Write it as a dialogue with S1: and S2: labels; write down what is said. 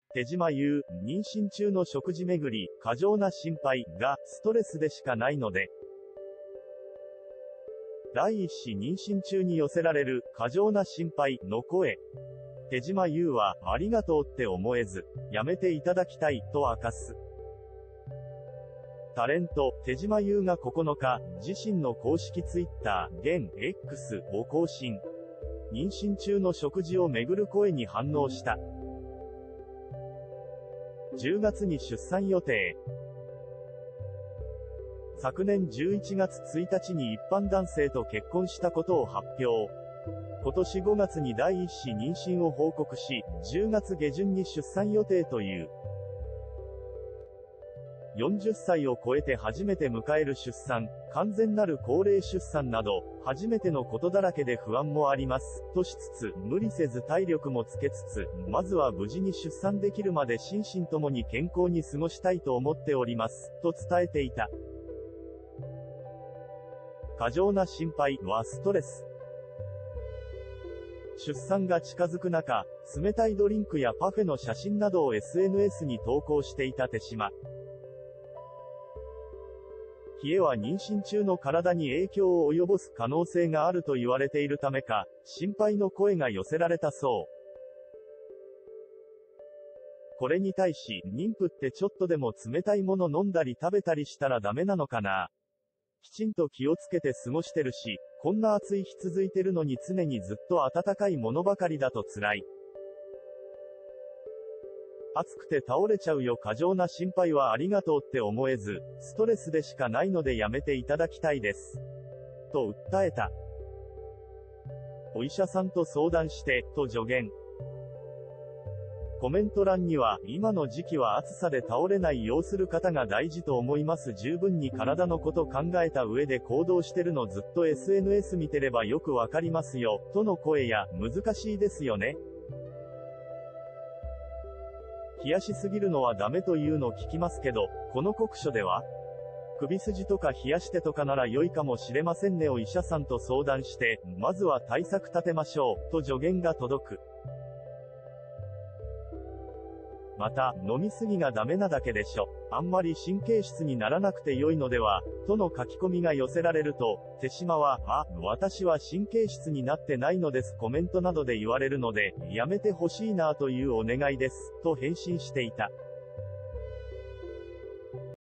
S1: 手島優、妊娠中の食事巡り、過剰な心配がストレスでしかないので。第一子妊娠中に寄せられる過剰な心配の声。手島優はありがとうって思えず、やめていただきたいと明かす。タレント、手島優が9日、自身の公式ツイッター、現 X を更新。妊娠中の食事をめぐる声に反応した。10月に出産予定。昨年11月1日に一般男性と結婚したことを発表。今年5月に第一子妊娠を報告し、10月下旬に出産予定という。40歳を超えて初めて迎える出産、完全なる高齢出産など、初めてのことだらけで不安もあります、としつつ、無理せず体力もつけつつ、まずは無事に出産できるまで心身ともに健康に過ごしたいと思っております、と伝えていた。過剰な心配はストレス。出産が近づく中、冷たいドリンクやパフェの写真などを SNS に投稿していた手島。冷えは妊娠中の体に影響を及ぼす可能性があると言われているためか、心配の声が寄せられたそう。これに対し、妊婦ってちょっとでも冷たいもの飲んだり食べたりしたらダメなのかな。きちんと気をつけて過ごしてるし、こんな暑い日続いてるのに常にずっと暖かいものばかりだと辛い。暑くて倒れちゃうよ。過剰な心配はありがとうって思えず、ストレスでしかないのでやめていただきたいです。と訴えた。お医者さんと相談して、と助言。コメント欄には、今の時期は暑さで倒れないようする方が大事と思います。十分に体のこと考えた上で行動してるのずっと SNS 見てればよくわかりますよ、との声や、難しいですよね。冷やしすぎるのはダメというの聞きますけど、この酷暑では首筋とか冷やしてとかなら良いかもしれませんね。お医者さんと相談して、まずは対策立てましょう、と助言が届く。また、飲みすぎがダメなだけでしょ。あんまり神経質にならなくて良いのでは、との書き込みが寄せられると、手島は、私は神経質になってないのです。コメントなどで言われるので、やめてほしいなというお願いです、と返信していた。